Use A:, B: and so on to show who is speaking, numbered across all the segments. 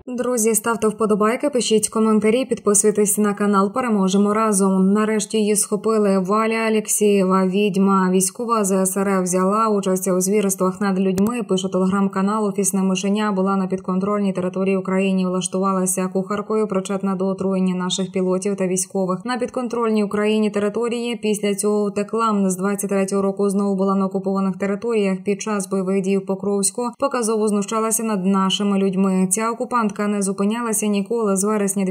A: Друзі, ставте вподобайки, пишіть коментарі, підписуйтесь на канал «Переможемо разом». Нарешті її схопили. Валя Алєксєєва, відьма, військова ЗСРФ, взяла участь у звірствах над людьми. Пише телеграм-канал «Офісне мишеня», була на підконтрольній території України, влаштувалася кухаркою, причетна до отруєння наших пілотів та військових. На підконтрольній Україні території після цього втекла. З 23-го року знову була на окупованих територіях. Під час бойових дій в Покровську показово знущалася над нашими людьми. Ця окупантка не зупинялася ніколи. З вересня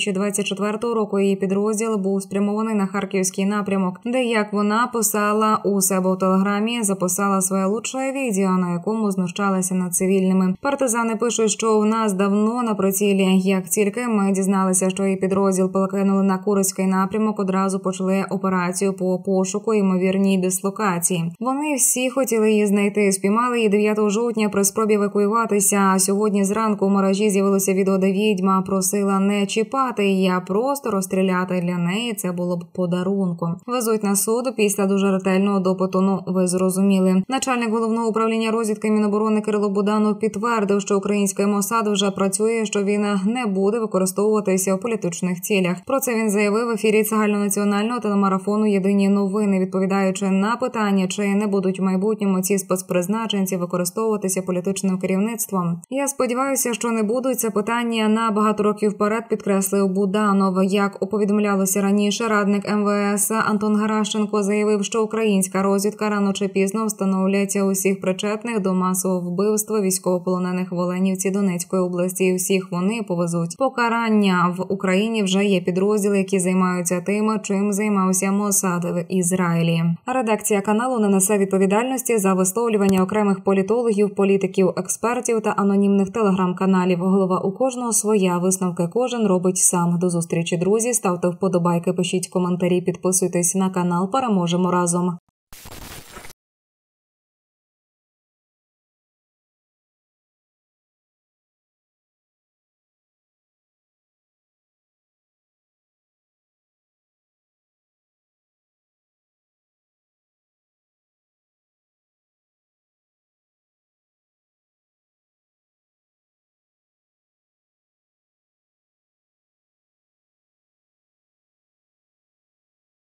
A: 2024 року її підрозділ був спрямований на Харківський напрямок, де, як вона писала у себе в телеграмі, записала своє лучше відео, на якому знущалася над цивільними. Партизани пишуть, що в нас давно на прицілі. Як тільки ми дізналися, що її підрозділ покинули на Курський напрямок, одразу почали операцію по пошуку ймовірній дислокації. Вони всі хотіли її знайти. Спіймали її 9 жовтня при спробі евакуюватися. А сьогодні зранку в мережі з'явилося відео, де відьма просила не чіпати її, а просто розстріляти. Для неї це було б подарунком. Везуть на суд після дуже ретельного допиту. Ви зрозуміли. Начальник головного управління розвідки Міноборони Кирило Буданов підтвердив, що український МОСАД вже працює, що він не буде використовуватися в політичних цілях. Про це він заявив в ефірі загальнонаціонального телемарафону «Єдині новини», відповідаючи на питання, чи не будуть в майбутньому ці спецпризначенці використовуватися політичним керівництвом. Я сподіваюся, що не будуть. Це питання на багато років вперед, підкреслив Буданов. Як повідомлялося раніше, радник МВС Антон Геращенко заявив, що українська розвідка рано чи пізно встановлять усіх причетних до масового вбивства військовополонених в Оленівці Донецької області. І всіх вони повезуть покарання. В Україні вже є підрозділи, які займаються тим, чим займався МОСАД в Ізраїлі. Редакція каналу не несе відповідальності за висловлювання окремих політологів, політиків, експертів та анонімних телеграм-каналів. Голова у кожного своя, висновки кожен робить сам. До зустрічі, друзі. Ставте вподобайки, пишіть коментарі, підписуйтесь на канал. Переможемо разом.